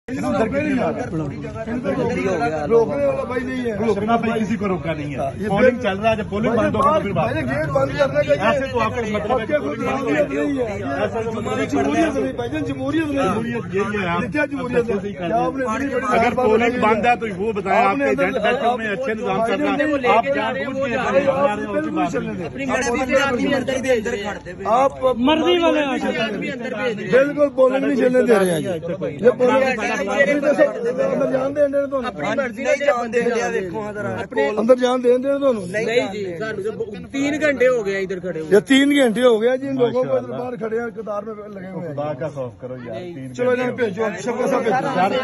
रोकने वाला भाई नहीं है, रोकना भाई किसी को रोका नहीं है। पोलिंग चल रहा है, जब पोलिंग बंद होगा तो फिर बात। गेट बंद करने का ऐसे तो आपका मतलब है जमहूरियत नहीं है, जमहूरियत नहीं भाईजान, जमहूरियत नहीं, यही है। क्या जमहूरियत है? अगर पोलिंग बंद है तो वो बताएं, आपके एजेंट बैठे हुए अच्छे निजाम चल रहा है, आप आप मर्जी वाले बिल्कुल पोलिंग नहीं चलने दे रहे हैं। अंदर जान दें अंदर जान दें दोनों नहीं जी, 3 घंटे हो गए इधर खड़े हुए। ये 3 घंटे हो गए जिन लोगों को इधर बाहर खड़े हैं, कतार में लगे हुए हैं। खुदा का खौफ करो यार। चलो इन्हें भेजो, सबका सब भेजो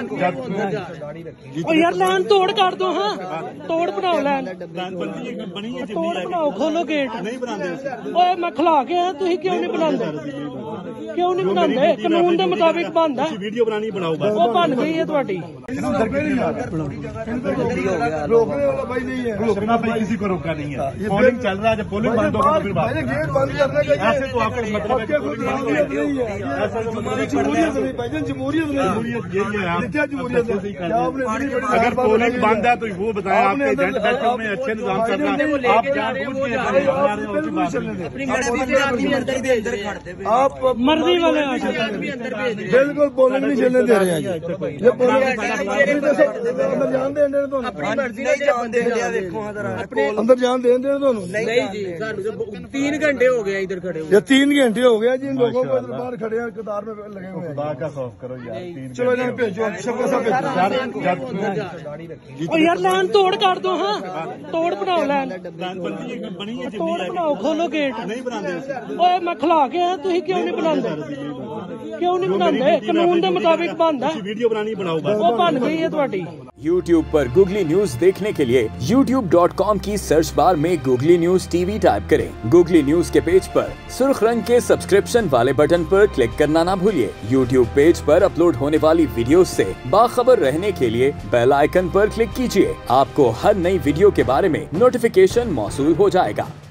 यार लाइन तोड़ कर दो। हाँ तोड़ बनाओ, लाइन तोड़ बनाओ, खोलो गेट। नहीं बनाते ओए मैं खिला के आया, तुम क्यों नहीं बनाते? क्यों नहीं बनाते? कानून के मुताबिक बंद है। वीडियो बनानी बनाओ, वो बन गई है ਤੁਹਾਡੀ। रोकने वाला भाई नहीं है, रोकना भाई किसी को रोका नहीं है। पोलिंग चल रहा है, जब पोलिंग बंद होगा तो फिर बात। गेट बंद करने का ऐसे तो आपका मतलब है जमहूरियत नहीं है, जमहूरियत नहीं भाईजान, जमहूरियत नहीं, यही है। क्या जमहूरियत है? अगर पोलिंग बंद है तो वो बताएं, आपके एजेंट बैठे हुए अच्छे निजाम चल रहा है, आप आप मर्जी वाले बिल्कुल पोलिंग नहीं चलने दे रहे हैं। ये अंदर जान दें अंदर जान दें दोनों नहीं जी, 3 घंटे हो गए इधर खड़े हुए। ये 3 घंटे हो गए जिन लोगों को इधर बाहर खड़े हैं, कतार में लगे हुए हैं। खुदा का खौफ करो यार। चलो इन्हें भेजो, सबका सब भेजो यार लाइन तोड़ कर दो। हाँ तोड़ बनाओ, लाइन बनी है, तोड़ बनाओ, खोलो गेट। नहीं बनाते ओए मैं खिला के आया, तुम क्यों नहीं बनाते? क्यों नहीं बनाते? कानून के मुताबिक बंद है। वीडियो बनानी बनाओ, वो बन गई है ਤੁਹਾਡੀ। YouTube पर गूगली न्यूज देखने के लिए youtube.com की सर्च बार में गूगली न्यूज टीवी टाइप करें। गूगली न्यूज के पेज पर सुर्ख रंग के सब्सक्रिप्शन वाले बटन पर क्लिक करना ना भूलिए। YouTube पेज पर अपलोड होने वाली वीडियो से बाखबर रहने के लिए बेल आइकन पर क्लिक कीजिए। आपको हर नई वीडियो के बारे में नोटिफिकेशन मौसूल हो जाएगा।